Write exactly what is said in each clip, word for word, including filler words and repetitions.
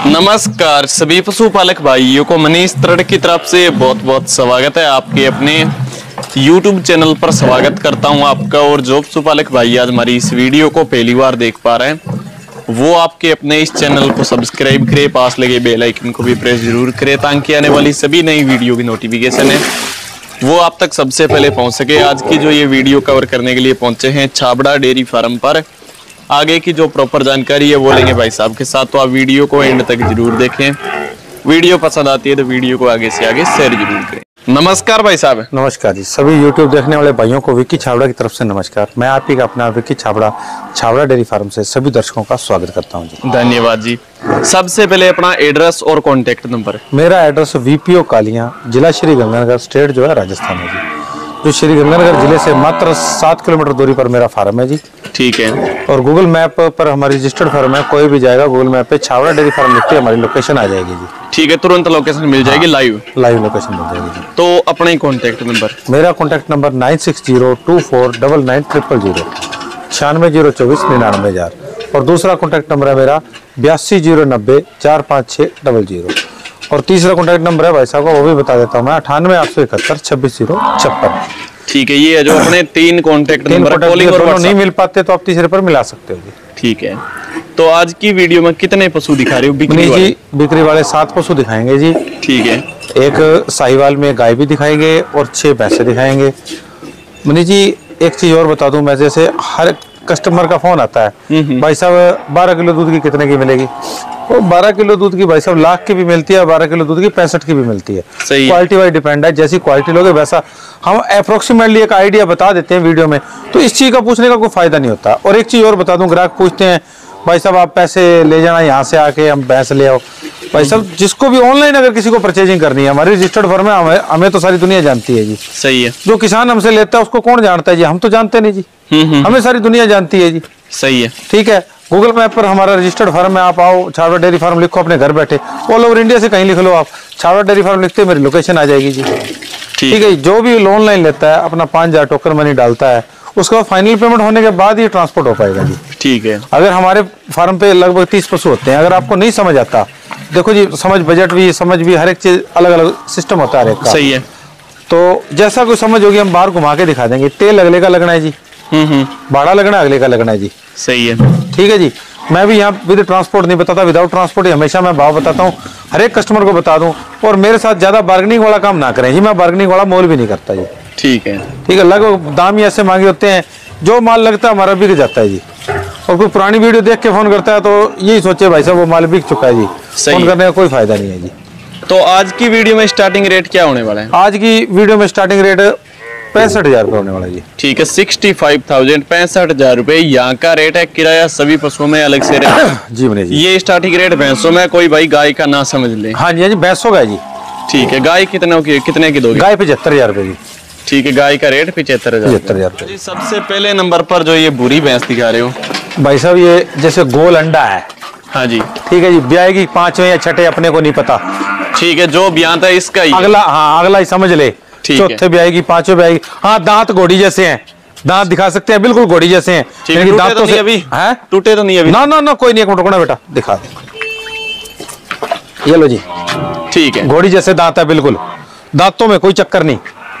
नमस्कार सभी पशुपालक भाइयों को मनीष तरड़ की तरफ से बहुत बहुत स्वागत है। आपके अपने YouTube चैनल पर स्वागत करता हूं आपका। और जो पशुपालक भाई आज हमारी इस वीडियो को पहली बार देख पा रहे हैं वो आपके अपने इस चैनल को सब्सक्राइब करें, पास लगे बेल आइकन को भी प्रेस जरूर करें ताकि आने वाली सभी नई वीडियो की नोटिफिकेशन है वो आप तक सबसे पहले पहुंच सके। आज की जो ये वीडियो कवर करने के लिए पहुंचे हैं छाबड़ा डेयरी फार्म पर, आगे की जो प्रॉपर जानकारी है वो लेंगे भाई साहब के साथ, तो आप वीडियो को एंड तक जरूर देखें। वीडियो पसंद आती है तो वीडियो को आगे से आगे शेयर जरूर करें। नमस्कार भाई साहब। नमस्कार जी, सभी यूट्यूब देखने वाले भाइयों को विक्की छाबड़ा की तरफ से नमस्कार। मैं आप ही का अपना विक्की छाबड़ा छाबड़ा डेयरी फार्म से सभी दर्शकों का स्वागत करता हूं जी। धन्यवाद जी। सबसे पहले अपना एड्रेस और कॉन्टेक्ट नंबर। मेरा एड्रेस वीपीओ कालियां, जिला श्री गंगानगर, स्टेट जो है राजस्थान है जी। जो श्री गंगानगर जिले से मात्र सात किलोमीटर दूरी पर मेरा फार्म है जी। ठीक है। और गूगल मैप पर हमारी रजिस्टर्ड फार्म है, कोई भी जाएगा गूगल मैप पे छाबड़ा डेयरी फार्म लिखते हैं, हमारी लोकेशन आ जाएगी जी। ठीक है, तुरंत लोकेशन मिल जाएगी। लाइव लाइव लोकेशन मिल जाएगी जी। तो अपना ही कॉन्टेक्ट नंबर। मेरा contact number nine six zero two four double nine triple zero छियानवे जीरो चौबीस निन्यानवे हजार। और दूसरा कॉन्टेक्ट नंबर है मेरा बयासी जीरो नब्बे चार पाँच छः डबल जीरो। और तीसरा कॉन्टेक्ट नंबर है भाई साहब का, वो भी बता देता हूँ मैं, अठानवे आठ सौ इकहत्तर छब्बीस जीरो छप्पन। ठीक है, ये है जो अपने तीन कॉन्टेक्ट नंबर कॉलिंग और नहीं मिल पाते तो आप तीसरे पर मिला सकते हो जी। ठीक है, तो आज की वीडियो में कितने पशु दिखा रहे हो? बिक्री वाले जी बिक्री वाले सात पशु दिखाएंगे जी। ठीक है। एक साहिवाल में गाय भी दिखाएंगे और छह भैंसे दिखाएंगे। मनीष जी एक चीज और बता दूं मैं, जैसे हर कस्टमर का फोन आता है भाई साहब बारह किलो दूध की कितने की मिलेगी, वो बारह किलो दूध की भाई साहब लाख की भी मिलती है, बारह किलो दूध की पैंसठ की भी मिलती है। क्वालिटी वाइज डिपेंड है, जैसी क्वालिटी लोगे वैसा हम अप्रोक्सीमेटली एक आइडिया बता देते हैं वीडियो में, तो इस चीज का पूछने का कोई फायदा नहीं होता। और एक चीज और बता दूं, ग्राहक पूछते हैं भाई साहब आप पैसे ले जाना यहाँ से आके हम भैंस ले आओ। भाई साहब जिसको भी ऑनलाइन अगर किसी को परचेजिंग करनी है, हमारी रजिस्टर्ड फर्म है, हमें, हमें तो सारी दुनिया जानती है जी। सही है। जो किसान हमसे लेता है उसको कौन जानता है जी, हम तो जानते नहीं जी, हमें सारी दुनिया जानती है जी। सही है। ठीक है, गूगल मैप पर हमारा रजिस्टर्ड फार्म है, आप आओ छाबड़ा डेयरी फार्म लिखो अपने घर बैठे, ऑल ओवर इंडिया से कहीं लिख लो आप, छाबड़ा डेयरी फार्म लिखते मेरी लोकेशन आ जाएगी जी। ठीक है। जो भी ऑनलाइन लेता है अपना पाँच हजार टोकन मनी डालता है, उसका फाइनल पेमेंट होने के बाद ही ट्रांसपोर्ट हो पाएगा जी। ठीक है। अगर हमारे फार्म पे लगभग तीस पशु होते हैं, अगर आपको नहीं समझ आता, देखो जी समझ बजट भी समझ भी हर एक चीज अलग अलग सिस्टम होता है हर एक का। सही है। तो जैसा कोई समझ होगी हम बाहर घुमा के दिखा देंगे। तेल अगले का लगना है जी, भाड़ा लगना अगले का लगना है जी। सही है। ठीक है जी। मैं भी यहाँ विद ट्रांसपोर्ट नहीं बताता, विदाउट ट्रांसपोर्ट हमेशा मैं भाव बताता हूँ, हर एक कस्टमर को बता दूं। और मेरे साथ ज्यादा बार्गेनिंग वाला काम ना करें जी, मैं बार्गेनिंग वाला मोल भी नहीं करता जी। ठीक है। ठीक है, लगभग दाम ही ऐसे मांगे होते हैं, जो माल लगता है हमारा बिक जाता है जी। और कोई पुरानी वीडियो देख के फोन करता है तो यही सोचे भाई साहब वो माल बिक चुका है जी, फोन करने का कोई फायदा नहीं है जी। तो आज की वीडियो में स्टार्टिंग रेट क्या होने वाला है? आज की वीडियो में स्टार्टिंग रेट पैंसठ हजार रुपए होने वाला जी। ठीक है, सिक्सटी फाइव थाउजेंड पैंसठ हजार रुपए यहाँ का रेट है। किराया सभी पशुओं में अलग से रेट जी बने जी। ये स्टार्टिंग रेट भैंसों में, कोई भाई गाय का ना समझ ले। हाँ जी, हाँ जी भैंसों का जी। ठीक है, गाय कितने की कितने की दोगे? गाय पचहत्तर हजार रुपए जी। ठीक है, गाय का रेट पचहत्तर हजार पचहत्तर हजार जी। सबसे पहले नंबर पर जो ये बुरी भैंस दिखा रहे हो भाई साहब, ये जैसे गोल अंडा है। हाँ जी। ठीक है जी, ब्याएगी पांचवें या छठे अपने को नहीं पता। ठीक है, जो ब्याह था इसका ही अगला, हाँ अगला ही समझ ले। चौथे भी आएगी, पांचवें भी आएगी। हाँ, दांत घोड़ी जैसे हैं, दांत दिखा सकते हैं, बिल्कुल घोड़ी जैसे हैं। दांतों से अभी टूटे तो नहीं अभी? ना ना ना कोई नहीं, एक मिनट रुकना बेटा, दिखा दे, ये लो जी। ठीक है, घोड़ी जैसे दांत है बिल्कुल, दांतों में कोई चक्कर नहीं।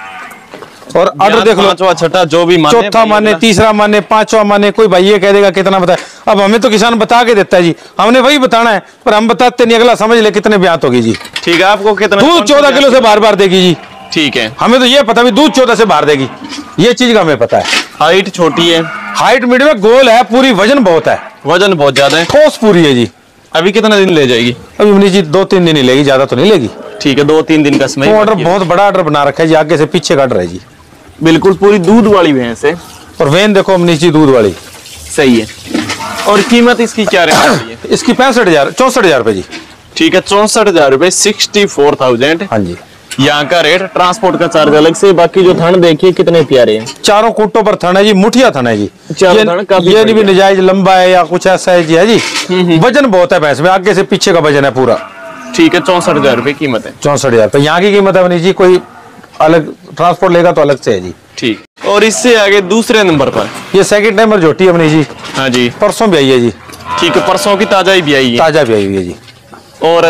और ऑर्डर देख लो, छठा जो भी माने, चौथा माने, तीसरा माने, पांचवा माने, कोई भाई ये कह देगा कितना बताए। अब हमें तो किसान बता के देता है जी, हमने वही बताना है, पर हम बताते नहीं, अगला समझ ले कितने ब्यात होगी जी। ठीक है, आपको कितना दूध चौदह किलो से बार बार देगी जी। ठीक है, हमें तो ये पता भी दूध चौदह से बाहर देगी, ये चीज का हमें पता है। हाइट छोटी है, हाइट मीडियम है, गोल है पूरी, वजन बहुत है, वजन बहुत ज्यादा है, ठोस पूरी है जी। अभी कितना दिन ले जाएगी? अभी मनीष जी दो तीन दिन ही लेगी, ज्यादा तो नहीं लेगी। ठीक है, दो तीन दिन का समय। ऑर्डर बहुत बड़ा ऑर्डर बना रखा है जी, आगे से पीछे काट रहा है जी। बिल्कुल पूरी दूध वाली भैंस है। और वैन देखो मनीष जी दूध वाली। सही है। और कीमत इसकी क्या है? इसकी पैंसठ हजार चौसठ हजार रुपए जी। ठीक है, चौसठ हजार रुपए सिक्सटी फोर थाउजेंड। हाँ जी। यहाँ का रेट, ट्रांसपोर्ट का चार्ज अलग से। बाकी जो थन देखिए कितने प्यारे हैं, चारों कूटों पर थन है जी, मुठिया थन है जी। ये, ये नहीं भी निजायज लंबा है या कुछ ऐसा है जी। है जी, वजन बहुत है भैंस में, आगे से पीछे का वजन है पूरा। ठीक है, चौसठ हजार रुपए कीमत है। चौसठ हजार रुपए यहाँ की कीमत है मनीष जी, कोई अलग ट्रांसपोर्ट लेगा तो अलग से है जी। ठीक, और इससे आगे दूसरे नंबर पर ये सेकंड नंबर झोटी है मनीष जी। हाँ जी, परसों भी आई है जी। ठीक है, परसों की ताजा ही भी आई है, ताजा भी आई हुई है जी। और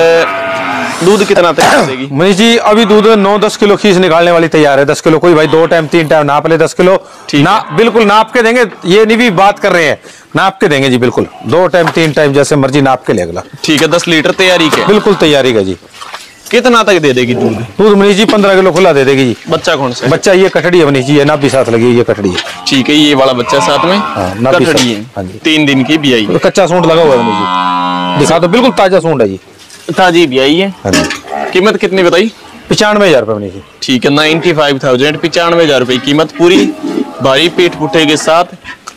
दूध कितना तक देगी मनीष जी? अभी दूध नौ दस किलो खींच निकालने वाली तैयार है। दस किलो कोई भाई दो टाइम तीन टाइम नाप ले, दस किलो ना बिल्कुल नाप के देंगे। ये नहीं भी बात कर रहे हैं, नाप के देंगे जी बिल्कुल। दो टाइम तीन टाइम जैसे मर्जी नाप के ले अगला। ठीक है, दस लीटर तैयारी के बिल्कुल तैयारी का जी। कितना तक दे देगी दूध? दूध मनीष जी पंद्रह किलो खुला दे देगी जी। बच्चा कौन सा? बच्चा ये कटड़ी है मनीष जी, ये नाप भी साथ लगी, ये कटड़ी है। ठीक है, ये वाला बच्चा साथ में हाँ, कटड़ी है। हाँ जी। तीन दिन की ब्याई है। कच्चा सूंड लगा हुआ है मनीष जी, दिखा दो। बिल्कुल ताजा सूंड है जी, ताजी ब्याई है। हाँ जी। कीमत कितनी बताई? पचानवे हजार रुपए मनीष जी। ठीक है, नाइन्टी फाइव थाउजेंड पिचानवे हजार रुपए कीमत, पूरी भारी पीठ पुट्ठे के साथ।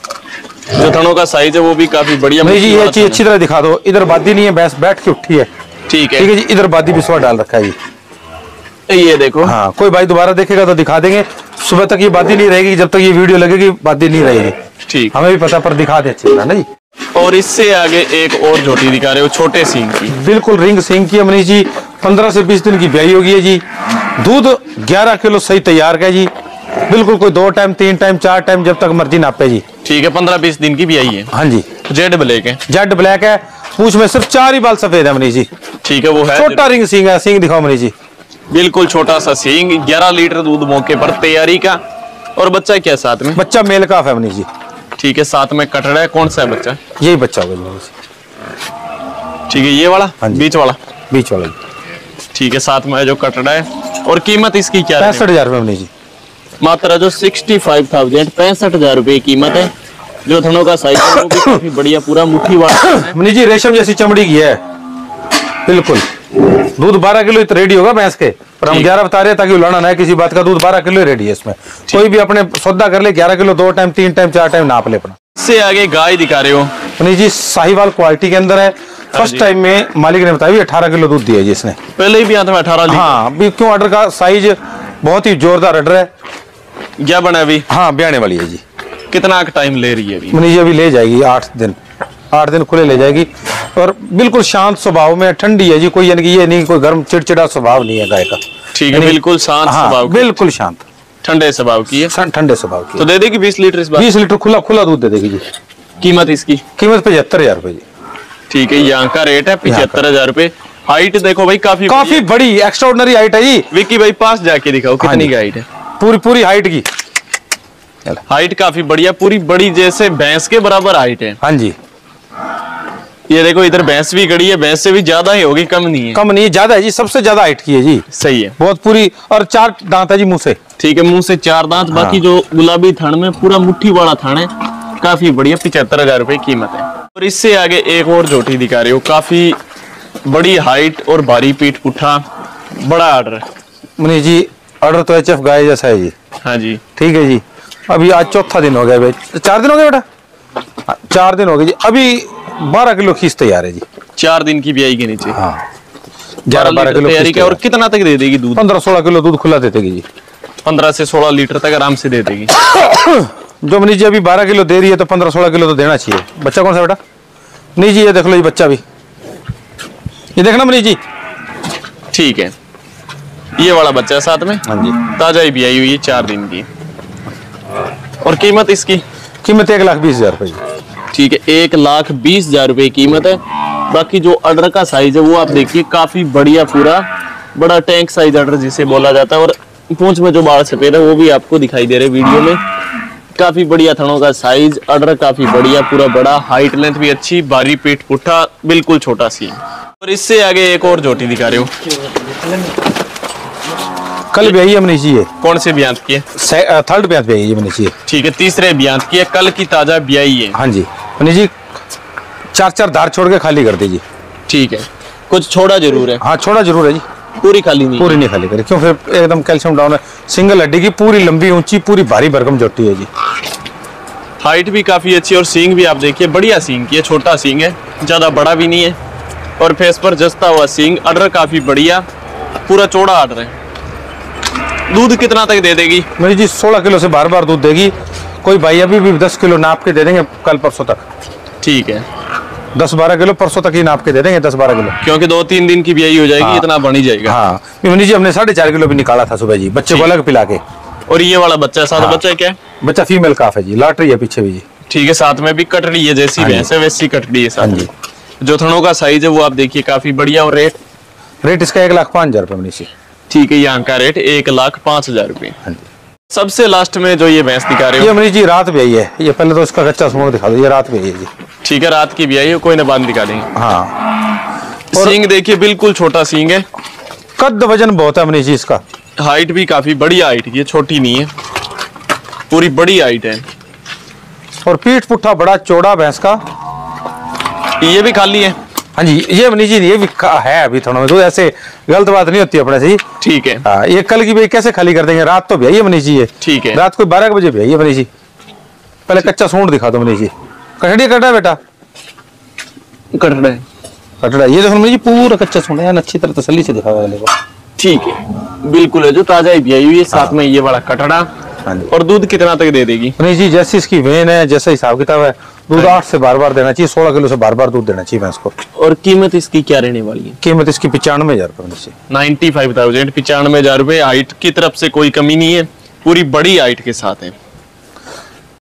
जो थनों का साइज है वो भी काफी बढ़िया। मनीष जी ये चीज अच्छी तरह दिखा दो। इधर बादी नहीं है, भैंस बैठ के उठी है। ठीक है, ठीक है जी। इधर बादी बिस्वा डाल रखा है जी, ये देखो। हाँ, कोई भाई दोबारा देखेगा तो दिखा देंगे। सुबह तक ये बादी नहीं रहेगी, जब तक ये वीडियो लगेगी बादी नहीं रहेगी। ठीक, हमें भी पता, पर दिखा दे अच्छी तरह ना जी। और इससे आगे एक और झोटी दिखा रहे हो, छोटे सींग की। बिल्कुल रिंग सींग की है मनीष जी। पंद्रह से बीस दिन की ब्याई होगी है जी। दूध ग्यारह किलो सही तैयार का जी। बिल्कुल कोई दो टाइम तीन टाइम चार टाइम जब तक मर्जी नापे जी। ठीक है, पंद्रह बीस दिन की ब्याई है। हाँ जी। जेड ब्लैक है। जेड ब्लैक है। पूछ में सिर्फ चार ही बाल सफेद है मनीष जी। ठीक है, वो है छोटा रिंग सींग है। सींग दिखाओ मनीष जी। बिल्कुल छोटा सा सींग, ग्यारह लीटर दूध मौके पर तैयारी का। और बच्चा क्या साथ में? बच्चा मेल काफ है मनीष जी। ठीक है, साथ में कटड़ा है। कौन सा है बच्चा? यही बच्चा होगा जी। ठीक है, ये वाला? हाँ जी। बीच वाला? बीच वाला। ठीक है, साथ में जो कटड़ा है। और कीमत इसकी क्या है? पैंसठ हजार रुपए मनीष जी। मात्रा जो सिक्सटी फाइव थाउजेंड पैंसठ हजार रुपए कीमत है। जो थनों का साइज है वो भी काफी बढ़िया, पूरा मुट्ठी वाला मनीष जी रेशम जैसी चमड़ी की है बिल्कुल। दूध बारह किलो तो रेडी होगा भैंस के, पर हम ग्यारह बता रहे हैं ताकि उलाना ना है किसी बात का। दूध बारह किलो रेडी है इसमें। कोई भी अपने सौदा कर ले, ग्यारह किलो दो टाइम तीन टाइम चार टाइम नाप ले अपना। इससे आगे गाय दिखा रहे हो मनीष जी, साहिवाल क्वालिटी के अंदर है। फर्स्ट टाइम में मालिक ने बताया अठारह किलो दूध दिया जी इसने। पहले ही भी आता है अठारह लीटर। हाँ, अभी क्यों ऑर्डर का साइज बहुत ही जोरदार ऑर्डर है। क्या बना अभी? हाँ, ब्याने वाली है जी। कितना टाइम ले रही है अभी? मनीष जी अभी ले जाएगी आठ दिन, आठ दिन खुले ले जाएगी। और बिल्कुल शांत स्वभाव में, ठंडी है जी। कोई यानी कि ये नहीं कोई गर्म चिड़चिड़ा स्वभाव नहीं है गाय का। ठीक है, बिल्कुल शांत हाँ, स्वभाव, बिल्कुल शांत ठंडे स्वभाव की है। ठंडे स्वभाव की। तो दे देगी बीस लीटर इस बार? बीस लीटर खुला खुला दूध दे देगी जी। कीमत इसकी? कीमत पचहत्तर हजार रुपए जी। ठीक है, यहाँ का रेट है पचहत्तर हजार रुपए। हाइट देखो भाई, काफी काफी बड़ी एक्स्ट्राऑर्डिनरी हाइट है जी। विक्की भाई पास जाके दिखाओ कितनी की हाइट है। पूरी पूरी हाइट की हाइट काफी बढ़िया, पूरी बड़ी जैसे भैंस के बराबर हाइट है। हाँ जी। ये देखो इधर भैंस भी खड़ी है, भैंस से भी ज्यादा ही होगी, कम नहीं है। कम नहीं, ज्यादा है जी, सबसे ज्यादा हाइट की है जी। सही है, बहुत पूरी। और चार दांत है जी मुंह से। ठीक है, मुंह से चार दांत। हाँ। बाकी जो गुलाबी थन में पूरा मुट्ठी वाला थन है, काफी बढ़िया, पिछहत्तर हजार रुपए कीमत है। और इससे आगे एक और झोटी दिखा रहे हो, काफी बड़ी हाइट और भारी पीठ पुट्ठा, बड़ा ऑर्डर है मनीष जी। ऑर्डर तो एच एफ गाय जैसा है जी। हाँ जी। ठीक है जी। अभी आज चौथा दिन हो गया भाई, चार दिन हो गए बेटा, चार दिन हो गए जी। अभी बारह किलो खींच तैयार है जी। चार दिन की ब्याई के नीचे। हाँ, ग्यारह बारह किलो तैयारी का। और कितना तक दे देगी दूध? पंद्रह सोलह किलो दूध खुला दे देगी जी। पंद्रह से सोलह लीटर तक आराम से दे देगी। जो मनीष जी अभी बारह किलो दे रही है तो पंद्रह सोलह किलो तो देना चाहिए। बच्चा कौन सा बेटा? मनीष जी ये देख लो, ये बच्चा भी, ये देखना मनीष जी। ठीक है, ये वाला बच्चा साथ में। हाँ जी। ताजा ही ब्याई हुई है, चार दिन की। और कीमत इसकी? कीमत एक लाख बीस हजार रुपए। ठीक है, एक लाख बीस हजार रुपए कीमत है। बाकी जो अडर का साइज है वो आप देखिए, काफी बढ़िया, पूरा बड़ा टैंक साइज अडर जिसे बोला जाता है। और पूंछ में जो बाल सफेद है वो भी आपको दिखाई दे रहे वीडियो में। काफी बढ़िया थनों का साइज, अडर काफी बढ़िया, पूरा बड़ा, हाइट लेंथ भी अच्छी, भारी पेट पुट्ठा, बिल्कुल छोटा सी। और इससे आगे एक और झोटी दिखा रहे हो, कल ब्याई है मनीष जी। ये कौन से ब्यांत की है? थर्ड ब्यांत ब्याई है मनीष जी। ठीक है, तीसरे ब्यांत की है, कल की ताजा ब्याई है। हाँ जी मनीष जी, चार चार धार छोड़ के खाली कर दीजिए। ठीक है, कुछ छोड़ा जरूर है? हाँ, छोड़ा जरूर है जी। पूरी खाली नहीं? पूरी नहीं खाली करी, क्यों? फिर एकदम कैल्शियम डाउन है। सिंगल हड्डी की, पूरी लंबी ऊंची, पूरी भारी भरकम झोटी है जी। हाइट भी काफी अच्छी, और सींग भी आप देखिए बढ़िया सींग की है, छोटा सींग है, ज्यादा बड़ा भी नहीं है। और फेस पर जस्ता हुआ सींग, अडर काफी बढ़िया, पूरा चौड़ा अडर है। दूध कितना तक दे देगी? मनीष जी सोलह किलो से बार बार दूध देगी। कोई भाई अभी भी दस किलो नाप के दे देंगे कल परसों तक। ठीक है, दस बारह किलो परसों तक ही नाप के दे देंगे, दस बारह किलो, क्योंकि दो तीन दिन की ब्याई हो जाएगी। हाँ, इतना बन ही जाएगा। हाँ मनीष जी, हमने साढ़े चार किलो भी निकाला था सुबह जी, बच्चे को अलग पिला के। और ये वाला बच्चा साथ? हाँ। बच्चा क्या है? बच्चा फीमेल काफ है जी, लाटरी है पीछे भी जी। ठीक है, साथ में भी कटड़ी है, जैसी भैंस है वैसी कटड़ी है साथ में। जो थनों का साइज है वो आप देखिए काफी बढ़िया। और रेट रेट इसका एक लाख पाँच हजार रुपये मनीषी। ठीक है, यहाँ का रेट एक लाख पाँच हजार रुपये। हाँ जी। सबसे लास्ट में जो ये भैंस दिखा रहे हो ये मनीष जी रात भी आई है, ये पहले तो इसका कच्चा सूंड दिखा दो, ये रात भी आई है जी। ठीक है, रात की भी आई है, कोई ना बाद में दिखा देंगे। हाँ, सींग देखिए बिल्कुल छोटा सींग है, कद वजन बहुत है मनीष जी इसका। हाइट भी काफी बढ़िया हाइट, ये छोटी नहीं है, पूरी बड़ी हाइट है। और पीठ पुट्ठा बड़ा चौड़ा भैंस का। ये भी खाली है। हाँ जी, ये मनीष जी ये भी है अभी थोड़ा में, तो ऐसे गलत बात नहीं होती अपने से जी। ठीक है। हाँ, ये कल की भाई कैसे खाली कर देंगे, रात तो भी आई है मनीष जी ये। ठीक है, रात को बारह बजे भी आई है मनीष जी। पहले कच्चा सूंड दिखा दो मनीष जी। कटड़ी कटा बेटा, कटड़ा है, कटड़ा। ये देखो मनीष जी पूरा कच्चा सूंड है, अच्छी तरह तसल्ली से दिखा हुआ है। ठीक है, बिल्कुल है, जो ताजा ही भी आई हुई है, साथ में ये बड़ा कटड़ा। हाँ जी। और दूध कितना तक दे देगी मनीष जी? जैसी इसकी वेन है, जैसा हिसाब किताब है, दूध आठ से बार बार देना चाहिए, सोलह किलो से बार बार दूध देना चाहिए भैंस को। और कीमत इसकी क्या रहने वाली है? कीमत इसकी पिचानवे हजार रुपये Manish ji. Ninety five thousand, पिचानवे हजार रुपये। हाइट की तरफ से कोई कमी नहीं है, पूरी बड़ी हाइट के साथ है।